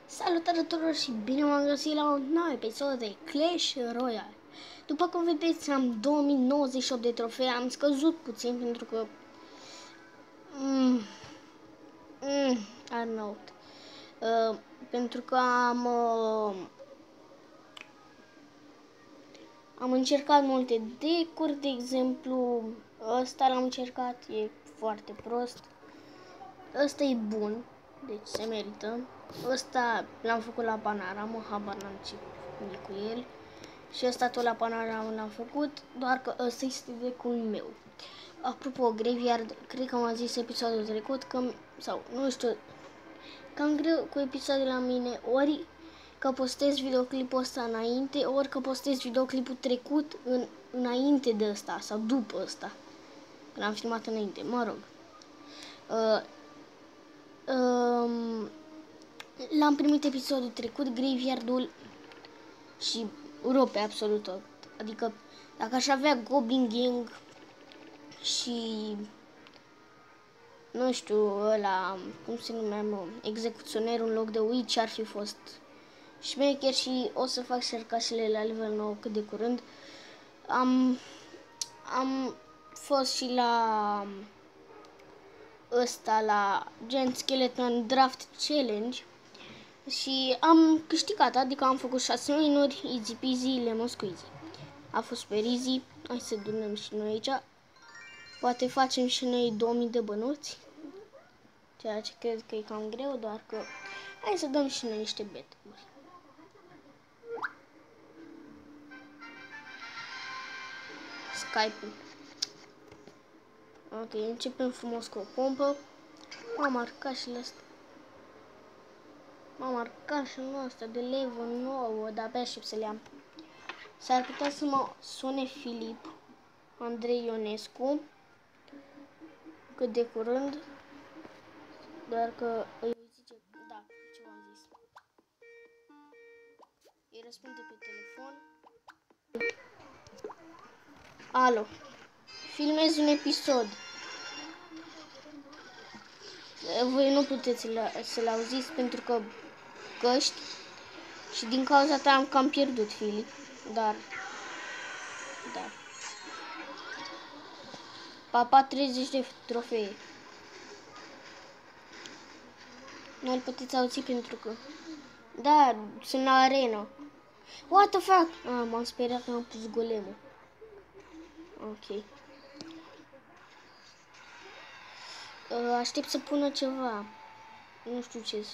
Salutare tuturor și bine m-am găsit la un nou episod de Clash Royale. După cum vedeți, am 2098 de trofee, am scăzut puțin pentru că I don't know. Pentru că am încercat multe decuri, de exemplu, ăsta l-am încercat, e foarte prost. Ăsta e bun, deci se merită. Ăsta l-am făcut la Panorama, habar n-am ce e cu el. Și ăsta tot la Panorama l-am făcut, doar că ăsta este decul meu. Apropo, Graveyard, cred că am zis episodul trecut, că, sau nu știu, cam greu cu episoadele la mine, ori că postez videoclipul ăsta înainte, ori că postez videoclipul trecut înainte de ăsta, sau după ăsta. L-am filmat înainte, mă rog. L-am primit episodul trecut, Graveyard-ul, și rupe absolut tot. Adică dacă aș avea Goblin Gang și nu știu, ăla, cum se numea, execuționer în loc de Witch, ar fi fost șmecher. Și o să fac șercașele la level 9 cât de curând. Am fost și la ăsta, la Giant Skeleton Draft Challenge și am câștigat, adică am făcut 6 win-uri, easy peasy, lemon squeezy. A fost super easy. Hai să dunăm și noi aici. Poate facem și noi 2000 de bănuți, ceea ce cred că e cam greu, doar că hai să dăm și noi niște bet-uri. Skype-ul. Ok, începem frumos cu o pompă. M-am marcat și ăsta. M-am marcat și ăsta de level 9, dar abia aștept să le am. S-ar putea să mă sune Filip Andrei Ionescu cât de curând, doar că îi zice, da, ce v-am zis. Îi răspunde pe telefon. Alo, filmez un episod. Voi nu puteți să-l auziți pentru că căști și din cauza ta am cam pierdut Filip, dar da. Papa 30 de trofee. Nu-l puteți auzi pentru că da, sunt la arena. What the fuck? M-am speriat că am pus golemul. Ok. Aștept să pună ceva. Nu știu ce.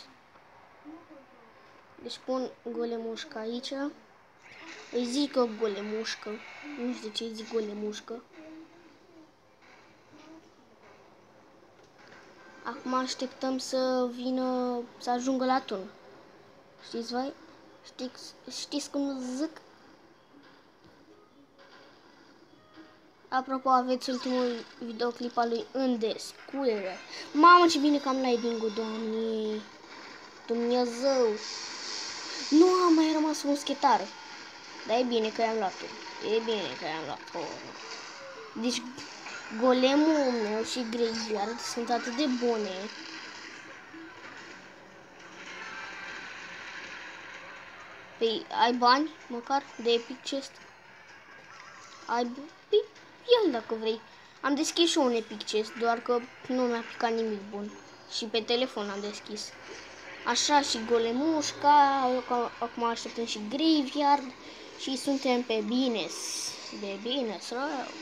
Deci pun golemușca aici. Îi zic că golemușcă. Nu știu de ce îi zic golemușcă. Acum așteptăm să vină, să ajungă la turn. Știți voi? Știți cum zic? Apropo, aveți ultimul videoclip al lui în descurere. Mamă, ce bine că am live-ul, Doamne. Dumnezeu. Nu am mai rămas un schetar. Dar e bine că i-am luat-o. E bine că i-am luat-o. Deci, golemul meu și Graveyard sunt atât de bune. Păi, ai bani, măcar, de Epic Chest? Ai bani? Păi, ia dacă vrei. Am deschis și un Epic Chest, doar că nu mi-a picat nimic bun. Și pe telefon am deschis. Așa, și golemușca, acum așteptăm și Graveyard și suntem pe bines. De bines, rău.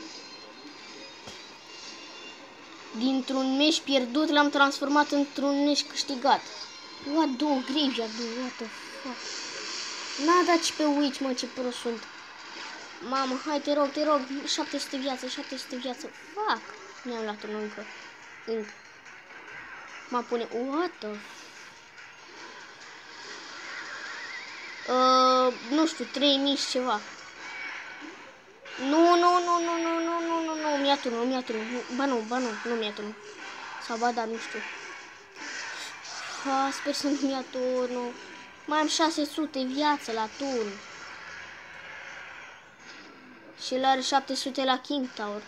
Dintr-un meci pierdut l-am transformat într-un meci câștigat. What, două Graveyard, what the fuck. N-a dat și pe Witch, mă, ce prost sunt. Mamă, hai, te rog, 700 viață, 700 viață. Fuck, mi-am luat unul încă. Mă pune, what the nu știu, 3000 și ceva. Nu, mi-a turnul. Ba nu, nu mi-a turnul. Sau ba da, nu știu. Sper să nu mi-a turnul. Mai am 600 viață la turn. Și el are 700 la King Tower.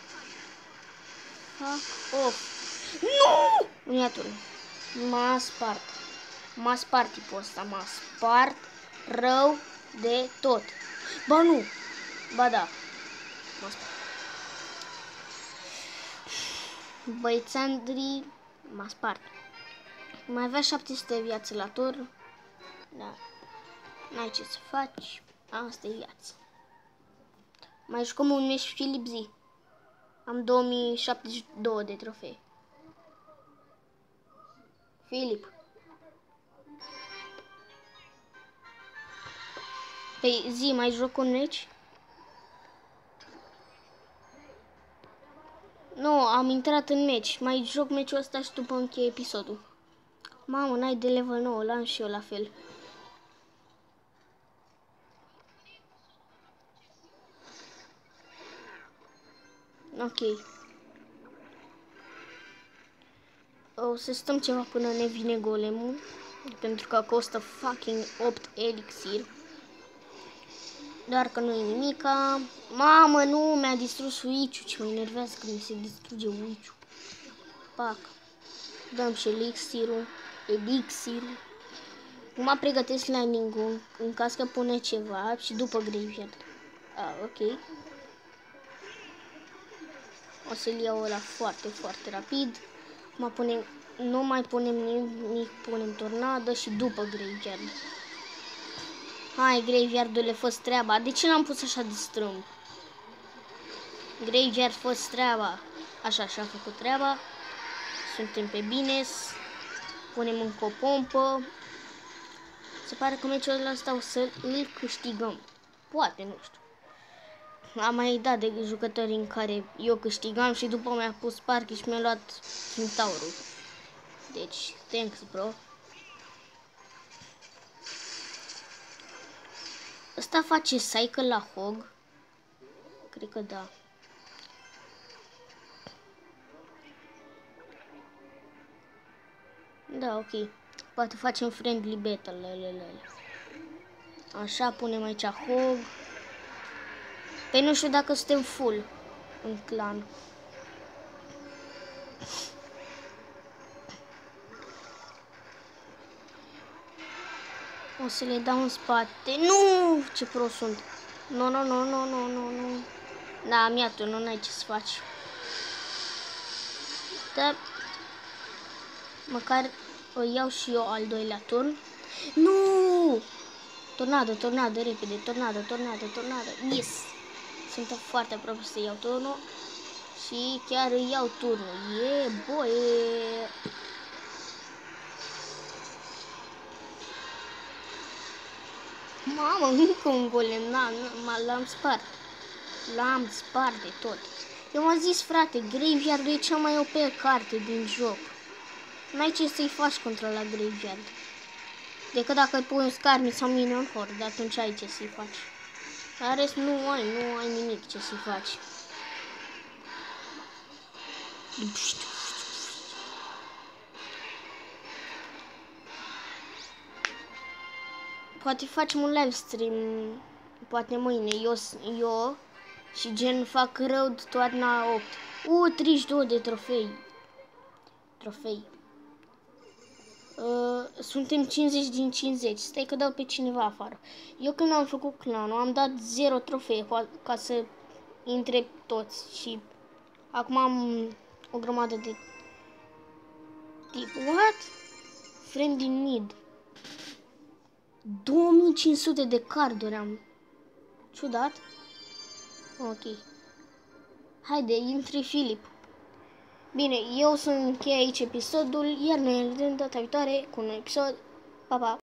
Nu! Nu mi-a turnul. M-a spart. M-a spart tipul ăsta, m-a spart rău de tot. Ba nu, ba da, m-a spart. Băiețandrii m-a spart. Mai avea 700 de viață la tur. Da, n-ai ce să faci, asta e viața. Mai jucăm un meci Filip zi. Am 2072 de trofee. Filip. Păi zi, mai joc un meci? Nu, am intrat în meci. Mai joc meciul ăsta și după încheie episodul. Mamă, n-ai de level 9, l-am și eu la fel. Ok. O să stăm ceva până ne vine golemul. Pentru că costă fucking 8 elixir. Doar că nu e nimica. Mamă, nu, mi-a distrus Switch-ul. Ce mă enervează când mi se distruge Switch-ul. Pac. Dăm și elixirul. Acum pregătesc landing-ul în caz că pune ceva și după graveyard. Ok. O să-l iau ăla foarte, foarte rapid. Nu mai punem nimic, punem tornadă și după graveyard. Hai, graveyard-ule, fă-ți treaba. De ce l-am pus așa de strâmb? Graveyard, fă-ți treaba. Așa, și-a făcut treaba. Suntem pe bine. Punem încă o pompă. Se pare că meciul ăsta o să îl câștigăm. Poate, nu știu. Am mai dat de jucători în care eu câștigam și după mi-a pus parchi și mi-a luat Centaurul. Deci, thanks, bro. Ăsta face cycle la hog? Cred că da. Da, ok. Poate facem friendly battle. Așa, punem aici hog. Păi nu știu dacă suntem full în clan. O să le dau în spate. Nu! Ce prost sunt. Nu. Da, am iat-o, nu ai ce să faci. Da. Măcar o iau și eu al doilea turn. Nu! Tornadă, repede. Tornadă. Yes! Sunt foarte aproape să iau turnul. Și chiar îi iau turnul. Boy! Mamă, încă un golem. L-am spart. L-am spart de tot. Eu m-am zis, frate, Graveyard e cea mai OP carte din joc. N-ai ce să-i faci contra la Graveyard. Decât dacă îi pui un Skarmy sau Minion Horde, atunci ai ce să-i faci. La rest nu ai nimic ce să-i faci. Poate facem un live stream, poate mâine, eu și gen fac Road to Adna 8. 32 de trofei. Suntem 50 din 50. Stai că dau pe cineva afară. Eu când am făcut clanul am dat 0 trofee ca să intre toți și acum am o grămadă de tip. What? Friend in need. 2500 de carduri am. Ciudat. Ok. Haide, intri Filip. Bine, eu să închei aici episodul, iar ne vedem data viitoare cu un episod. Pa, pa!